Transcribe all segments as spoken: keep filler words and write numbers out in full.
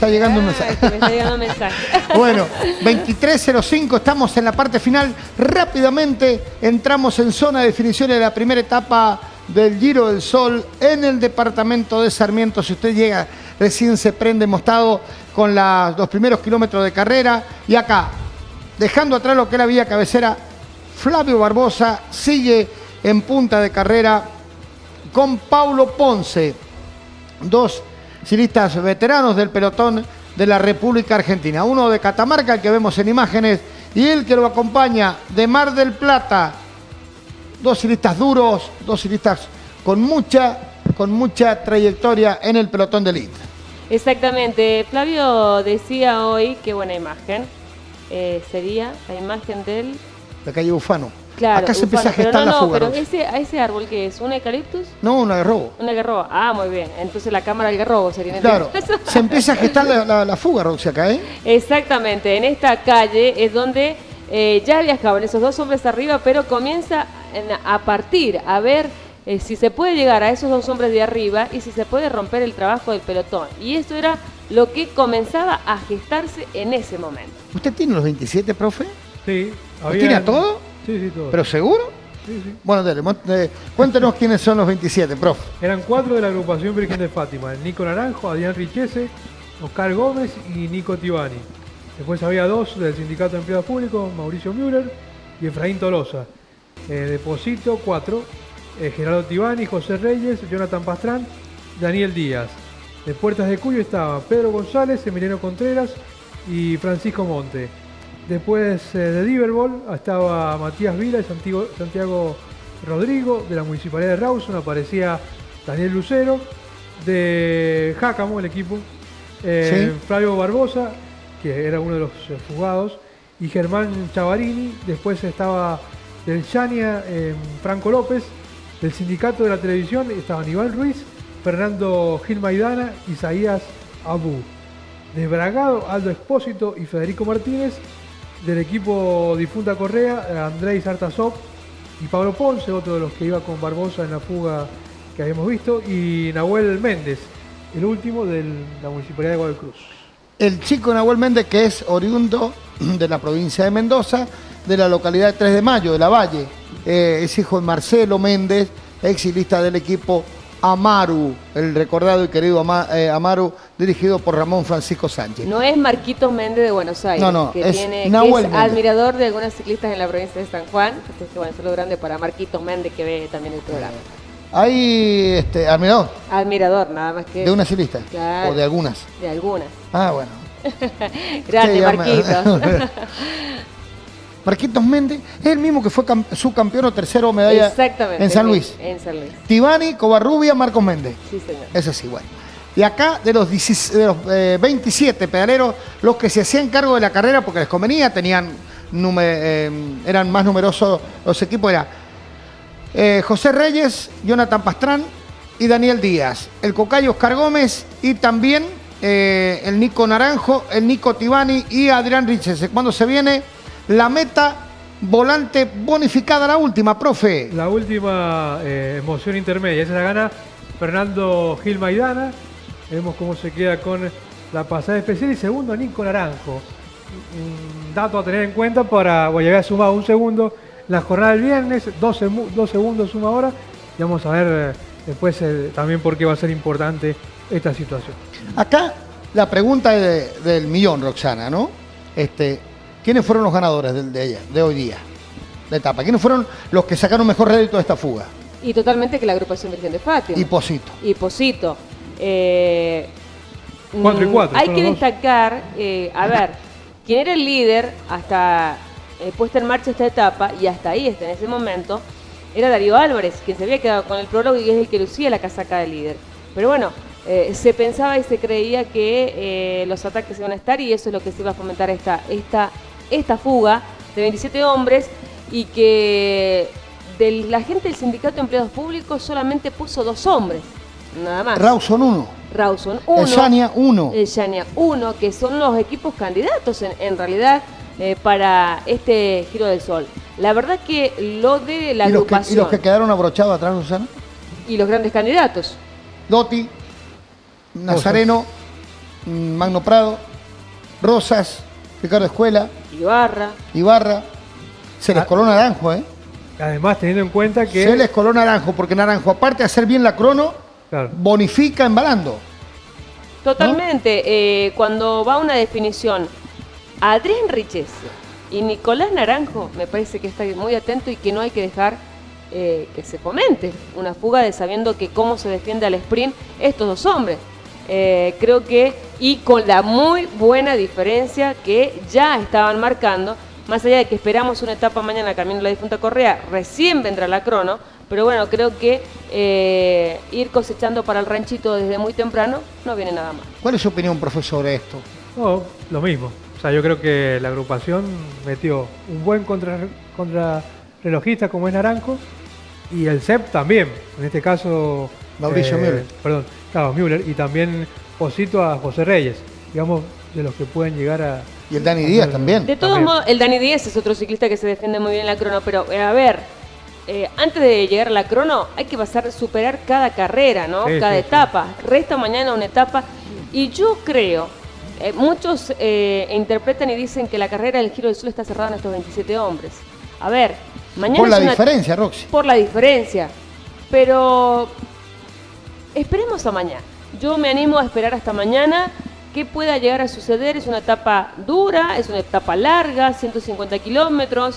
está llegando ah, un mensaje. Me está llegando un mensaje. Bueno, veintitrés cero cinco, estamos en la parte final. Rápidamente entramos en zona de definición de la primera etapa del Giro del Sol en el departamento de Sarmiento. Si usted llega, recién se prende, hemos estado con la, los primeros kilómetros de carrera. Y acá, dejando atrás lo que era vía cabecera, Flavio Barbosa sigue en punta de carrera con Paulo Ponce, dos ciclistas veteranos del pelotón de la República Argentina. Uno de Catamarca, el que vemos en imágenes, y el que lo acompaña de Mar del Plata. Dos ciclistas duros, dos ciclistas con mucha, con mucha trayectoria en el pelotón de elite. Exactamente. Flavio decía hoy, qué buena imagen, eh, sería la imagen del... La calle Bufano. Claro, acá se Bufano, empieza a gestar pero no, la no, fuga. Pero ese, ¿a ese árbol qué es? ¿Un eucaliptus? No, un algarrobo. Un algarrobo. Ah, muy bien. Entonces la cámara del algarrobo sería. Claro, se empieza a gestar la, la, la fuga, Roxy, acá, ¿eh? Exactamente. En esta calle es donde eh, ya viajaban esos dos hombres arriba, pero comienza a partir, a ver eh, si se puede llegar a esos dos hombres de arriba y si se puede romper el trabajo del pelotón. Y esto era lo que comenzaba a gestarse en ese momento. ¿Usted tiene los veintisiete, profe? Sí. ¿Los tiene a todo? Sí, sí, todo. ¿Pero seguro? Sí, sí. Bueno, dale, eh, cuéntenos quiénes son los veintisiete, profe. Eran cuatro de la agrupación Virgen de Fátima: Nico Naranjo, Adrián Richese, Oscar Gómez y Nico Tibani. Después había dos del Sindicato de Empleados Públicos, Mauricio Müller y Efraín Tolosa. Eh, Deposito, cuatro. Eh, Gerardo Tibani, José Reyes, Jonathan Pastrán, Daniel Díaz. De Puertas de Cuyo estaban Pedro González, Emiliano Contreras y Francisco Monte. Después eh, de Diverbol estaba Matías Vila y Santiago, Santiago Rodrigo. De la Municipalidad de Rawson aparecía Daniel Lucero. De Jácamo, el equipo, eh, ¿sí? Flavio Barbosa, que era uno de los eh, fugados, y Germán Chavarini. Después estaba del Yania eh, Franco López. Del Sindicato de la Televisión estaban Iván Ruiz, Fernando Gil Maidana, Isaías Abú. De Bragado, Aldo Expósito y Federico Martínez. Del equipo Difunta Correa, Andrés Artazov y Pablo Ponce, otro de los que iba con Barbosa en la fuga que habíamos visto, y Nahuel Méndez, el último de la Municipalidad de Guadalcruz. El chico Nahuel Méndez, que es oriundo de la provincia de Mendoza, de la localidad de tres de mayo, de la Valle. Eh, es hijo de Marcelo Méndez, ex ciclista del equipo Amaru, el recordado y querido Ama, eh, Amaru, dirigido por Ramón Francisco Sánchez. No es Marquitos Méndez de Buenos Aires, no, no, que, es tiene, Nahuel que es admirador de algunas ciclistas en la provincia de San Juan. Así que bueno, un saludo grande para Marquitos Méndez, que ve también el programa. ¿Hay este, admirador? Admirador, nada más que... ¿De una ciclista? Claro. ¿O de algunas? De algunas. Ah, bueno. Grande, Marquitos. Marquitos Méndez es el mismo que fue subcampeón o tercero medalla en San Luis. En San Luis. Tibani, Covarrubia, Marcos Méndez. Sí, señor. Ese sí, bueno. Y acá de los, diecisiete, de los eh, veintisiete pedaleros, los que se hacían cargo de la carrera porque les convenía, tenían eh, eran más numerosos los equipos, era eh, José Reyes, Jonathan Pastrán y Daniel Díaz. El Cocayo Oscar Gómez y también eh, el Nico Naranjo, el Nico Tibani y Adrián Richese. Cuando se viene la meta volante bonificada, la última, profe. La última eh, emoción intermedia, esa la gana Fernando Gil Maidana. Vemos cómo se queda con la pasada especial y segundo Nico Naranjo. Un dato a tener en cuenta para, bueno, ya había sumado un segundo la jornada del viernes, dos, dos segundos suma ahora y vamos a ver eh, después eh, también por qué va a ser importante esta situación. Acá la pregunta de, del millón, Roxana, ¿no? Este, ¿quiénes fueron los ganadores de, de, de hoy día, de etapa? ¿Quiénes fueron los que sacaron mejor rédito de esta fuga? Y totalmente que la agrupación Virgen de Fátima. Y Posito. Y Posito. Eh, cuatro y cuatro. Hay que destacar, eh, a ver, quién era el líder hasta eh, puesta en marcha esta etapa, y hasta ahí, hasta en ese momento, era Darío Álvarez, quien se había quedado con el prólogo y es el que lucía la casaca de líder. Pero bueno, eh, se pensaba y se creía que eh, los ataques iban a estar, y eso es lo que se iba a fomentar esta, esta, esta fuga de veintisiete hombres, y que de la gente del Sindicato de Empleados Públicos solamente puso dos hombres. Nada más. Rawson uno. Rawson uno. El Yania uno. El Yania uno, que son los equipos candidatos en, en realidad eh, para este Giro del Sol. La verdad que lo de la ¿Y los, que, agrupación... ¿Y los que quedaron abrochados atrás, Susana? Y los grandes candidatos. Dotti, Nazareno, Magno Prado, Rosas, Ricardo Escuela, Ibarra. Ibarra. Se les Ah. coló Naranjo, ¿eh? Además, teniendo en cuenta que... Se les coló Naranjo, porque Naranjo, aparte de hacer bien la crono, Claro. bonifica embalando. Totalmente. Eh, cuando va una definición, Adrián Richese y Nicolás Naranjo, me parece que está muy atento y que no hay que dejar eh, que se fomente una fuga de sabiendo que cómo se defiende al sprint estos dos hombres. Eh, creo que, y con la muy buena diferencia que ya estaban marcando, más allá de que esperamos una etapa mañana camino a la difunta Correa, recién vendrá la crono, pero bueno, creo que eh, ir cosechando para el ranchito desde muy temprano no viene nada mal. ¿Cuál es su opinión, profesor, de esto? No, lo mismo. O sea, yo creo que la agrupación metió un buen contra, contrarrelojista como es Naranjo y el C E P también. En este caso... Mauricio Müller. Perdón, claro, Müller. Y también Posito a José Reyes. Digamos, de los que pueden llegar a... Y el Dani Díaz también. De todos También. modos, el Dani Díaz es otro ciclista que se defiende muy bien en la crono, pero eh, a ver, eh, antes de llegar a la crono hay que pasar, superar cada carrera, ¿no? Sí, cada sí, etapa. Resta mañana una etapa y yo creo, eh, muchos eh, interpretan y dicen que la carrera del Giro del Sur está cerrada en estos veintisiete hombres. A ver, mañana Por la es una- diferencia, Roxy. por la diferencia, pero esperemos a mañana. Yo me animo a esperar hasta mañana. ¿Qué pueda llegar a suceder? Es una etapa dura, es una etapa larga, ciento cincuenta kilómetros,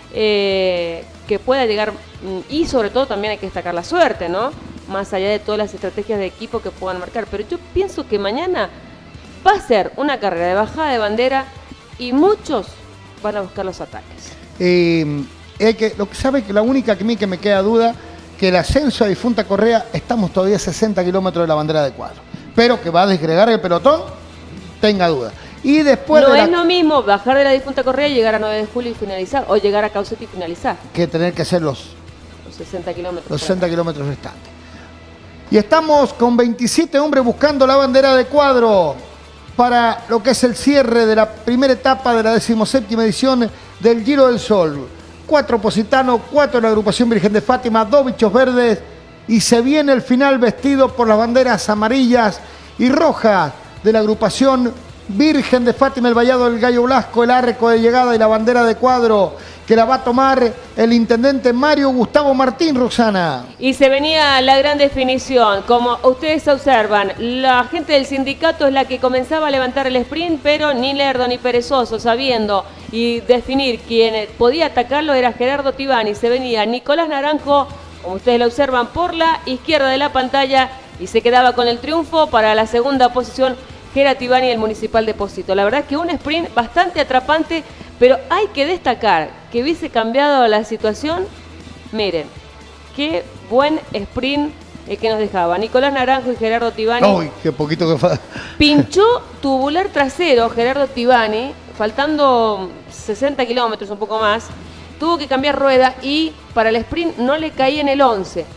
eh, que pueda llegar, mm, y sobre todo también hay que destacar la suerte, ¿no? Más allá de todas las estrategias de equipo que puedan marcar. Pero yo pienso que mañana va a ser una carrera de bajada de bandera y muchos van a buscar los ataques. Eh, hay que, lo que sabe que la única que a mí que me queda duda, que el ascenso a difunta Correa, estamos todavía a sesenta kilómetros de la bandera de cuadro. Pero que va a desgregar el pelotón, tenga duda. Y después No de es la- lo mismo bajar de la difunta Correa y llegar a nueve de julio y finalizar, o llegar a Caucetti y finalizar que tener que hacer los, los sesenta kilómetros. los sesenta kilómetros restantes. Y estamos con veintisiete hombres buscando la bandera de cuadro para lo que es el cierre de la primera etapa de la decimoséptima edición del Giro del Sol. Cuatro positanos, cuatro de la agrupación Virgen de Fátima, dos bichos verdes, y se viene el final vestido por las banderas amarillas y rojas de la agrupación Virgen de Fátima, el vallado del Gallo Blasco, el arco de llegada y la bandera de cuadro que la va a tomar el intendente Mario Gustavo Martín, Roxana. Y se venía la gran definición. Como ustedes observan, la gente del sindicato es la que comenzaba a levantar el sprint, pero ni lerdo ni perezoso, sabiendo y definir quién podía atacarlo era Gerardo Tibani. Se venía Nicolás Naranjo, como ustedes lo observan, por la izquierda de la pantalla y se quedaba con el triunfo para la segunda posición Gerardo Tibani, el municipal de Posito. La verdad es que un sprint bastante atrapante, pero hay que destacar que hubiese cambiado la situación. Miren, qué buen sprint el que nos dejaba Nicolás Naranjo y Gerardo Tibani. Uy, qué poquito que fa... Pinchó tubular trasero Gerardo Tibani, faltando sesenta kilómetros, un poco más. Tuvo que cambiar rueda y para el sprint no le caía en el once.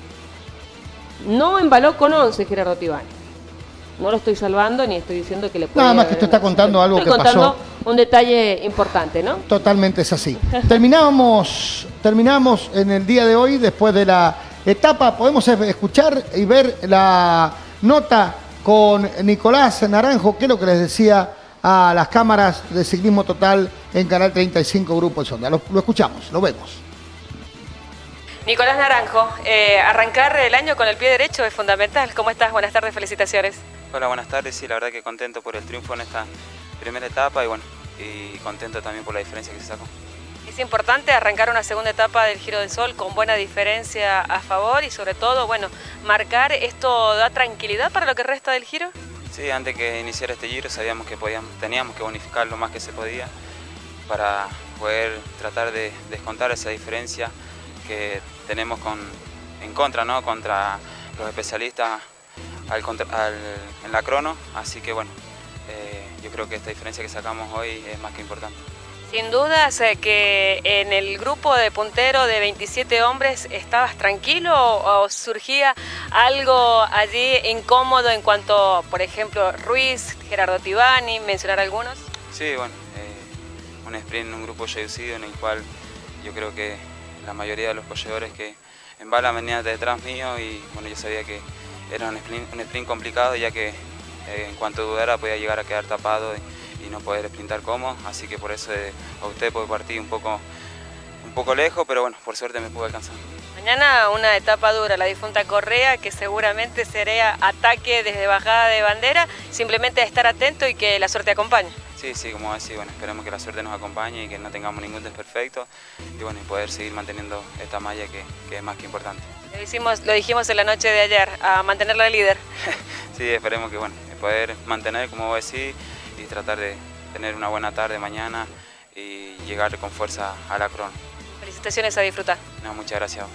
No embaló con once Gerardo Tibani. No lo estoy salvando ni estoy diciendo que le puede... Nada más que usted está contando algo estoy que contando pasó. un detalle importante, ¿no? Totalmente es así. Terminamos, terminamos en el día de hoy, después de la etapa, podemos escuchar y ver la nota con Nicolás Naranjo, que es lo que les decía a las cámaras de Ciclismo Total en Canal treinta y cinco Grupo El Sonda. Lo, lo escuchamos, lo vemos. Nicolás Naranjo, eh, arrancar el año con el pie derecho es fundamental. ¿Cómo estás? Buenas tardes, felicitaciones. Hola, buenas tardes. Sí, la verdad que contento por el triunfo en esta primera etapa y bueno, y contento también por la diferencia que se sacó. Es importante arrancar una segunda etapa del Giro del Sol con buena diferencia a favor y sobre todo, bueno, marcar esto da tranquilidad para lo que resta del Giro. Sí, antes que iniciar este Giro sabíamos que podíamos, teníamos que bonificar lo más que se podía para poder tratar de descontar esa diferencia que tenemos con, en contra, ¿no? Contra los especialistas al, contra, al, en la crono, así que bueno, eh, yo creo que esta diferencia que sacamos hoy es más que importante. Sin dudas eh, que en el grupo de puntero de veintisiete hombres estabas tranquilo o, o surgía algo allí incómodo en cuanto, por ejemplo, Ruiz, Gerardo Tibani, mencionar algunos. Sí, bueno, eh, un sprint, un grupo reducido en el cual yo creo que la mayoría de los corredores que embalan venían detrás mío y bueno, yo sabía que era un sprint, un sprint complicado ya que eh, en cuanto dudara podía llegar a quedar tapado y, y no poder sprintar cómodo, así que por eso eh, opté por partir un poco, un poco lejos, pero bueno, por suerte me pude alcanzar. Mañana una etapa dura, la difunta Correa, que seguramente sería ataque desde bajada de bandera, simplemente estar atento y que la suerte acompañe. Sí, sí, como decía, bueno, esperemos que la suerte nos acompañe y que no tengamos ningún desperfecto y bueno, y poder seguir manteniendo esta malla que, que es más que importante. Lo, hicimos, lo dijimos en la noche de ayer, a mantenerla líder. Sí, esperemos que bueno, poder mantener, como vos decís, y tratar de tener una buena tarde mañana y llegar con fuerza a la crono. Felicitaciones, a disfrutar. No, muchas gracias.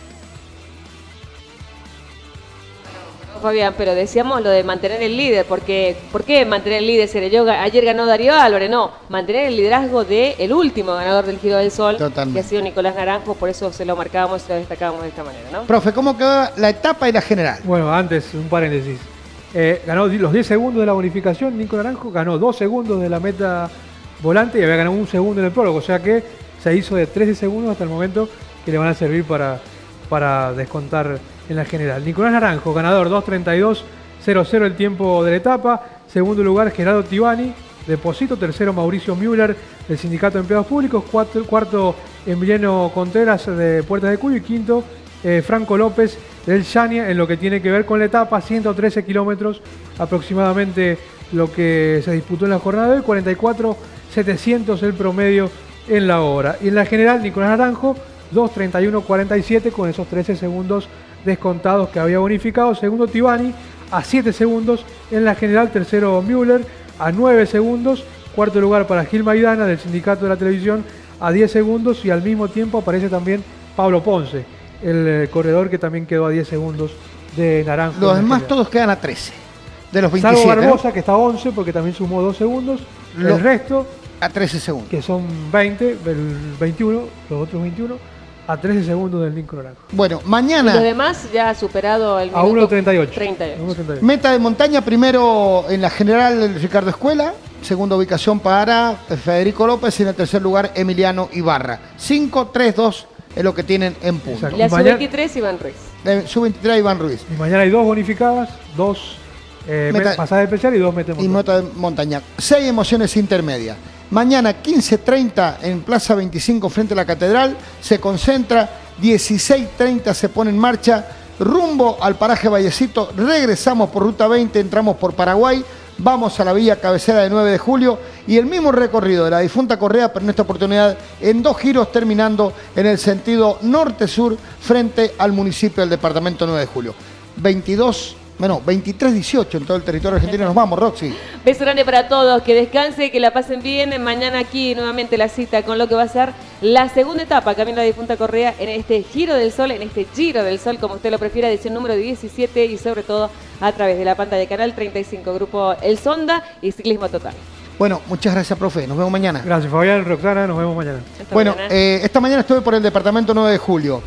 Fabián, pero decíamos lo de mantener el líder, porque ¿por qué mantener el líder? Sereyó, ayer ganó Darío Álvarez, no, mantener el liderazgo del último ganador del Giro del Sol, Totalmente. que ha sido Nicolás Naranjo, por eso se lo marcábamos y lo destacábamos de esta manera, ¿no? Profe, ¿cómo quedó la etapa y la general? Bueno, antes, un paréntesis. Eh, ganó los diez segundos de la bonificación, Nico Naranjo ganó dos segundos de la meta volante y había ganado un segundo en el prólogo, o sea que se hizo de trece segundos hasta el momento que le van a servir para, para descontar en la general. Nicolás Naranjo, ganador, dos treinta y dos cero cero el tiempo de la etapa. Segundo lugar, Gerardo Tibani, de Posito. Tercero, Mauricio Müller, del Sindicato de Empleados Públicos. Cuarto, cuarto Emiliano Contreras, de Puertas de Cuyo. Y quinto, eh, Franco López, del Shania, en lo que tiene que ver con la etapa. ciento trece kilómetros aproximadamente lo que se disputó en la jornada de hoy. cuarenta y cuatro setecientos el promedio en la hora. Y en la general, Nicolás Naranjo, dos treinta y uno cuarenta y siete, con esos trece segundos descontados que había bonificado. Segundo, Tibani, a siete segundos en la general. Tercero, Müller, a nueve segundos. Cuarto lugar para Gil Maidana, del Sindicato de la Televisión, a diez segundos. Y al mismo tiempo aparece también Pablo Ponce, el eh, corredor que también quedó a diez segundos de Naranjo. Los demás general. todos quedan a trece. De los veintisiete. Salvo Barbosa, ¿no? que está a once porque también sumó dos segundos. Lo- El resto, A trece segundos. que son veinte, el veintiuno, los otros veintiuno, a trece segundos del Nico Naranjo. Bueno, Y los mañana, demás ya ha superado el A minuto uno treinta y ocho. treinta y ocho. uno treinta y ocho. meta de montaña, primero en la general Ricardo Escuela, segunda ubicación para Federico López y en el tercer lugar Emiliano Ibarra. cinco, tres, dos es lo que tienen en punto. Exacto. Y la Y mañana- sub veintitrés, Iván Ruiz. Eh, sub veintitrés Iván Ruiz. Y mañana hay dos bonificadas, dos eh, Meta- pasadas especiales y dos metas Y meta de montaña. Seis emociones intermedias. Mañana quince treinta en Plaza veinticinco frente a la Catedral. Se concentra. dieciséis treinta se pone en marcha. Rumbo al paraje Vallecito. Regresamos por Ruta veinte. Entramos por Paraguay. Vamos a la villa cabecera de nueve de julio. Y el mismo recorrido de la difunta Correa, pero en esta oportunidad en dos giros, terminando en el sentido norte-sur frente al municipio del departamento nueve de julio. veintidós, bueno, veintitrés dieciocho en todo el territorio argentino. Nos vamos, Roxy. Beso grande para todos, que descanse, que la pasen bien. Mañana aquí nuevamente la cita con lo que va a ser la segunda etapa, Camino a la Difunta Correa, en este Giro del Sol, en este Giro del Sol, como usted lo prefiera, edición número diecisiete y sobre todo a través de la pantalla de Canal treinta y cinco, Grupo El Sonda y Ciclismo Total. Bueno, muchas gracias, profe. Nos vemos mañana. Gracias, Fabián, Roxana, nos vemos mañana. Hasta Bueno, mañana. eh, esta mañana estuve por el departamento nueve de julio.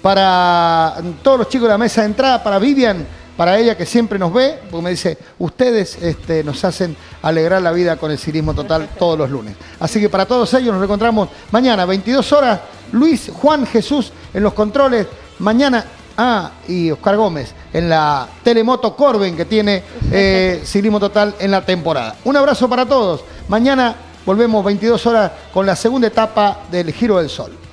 Para todos los chicos de la mesa de entrada, para Vivian, para ella que siempre nos ve, porque me dice, ustedes este, nos hacen alegrar la vida con el ciclismo total todos los lunes. Así que para todos ellos nos reencontramos mañana, veintidós horas, Luis Juan Jesús en los controles, mañana, ah, y Oscar Gómez en la telemoto Corben que tiene eh, ciclismo total en la temporada. Un abrazo para todos, mañana volvemos veintidós horas con la segunda etapa del Giro del Sol.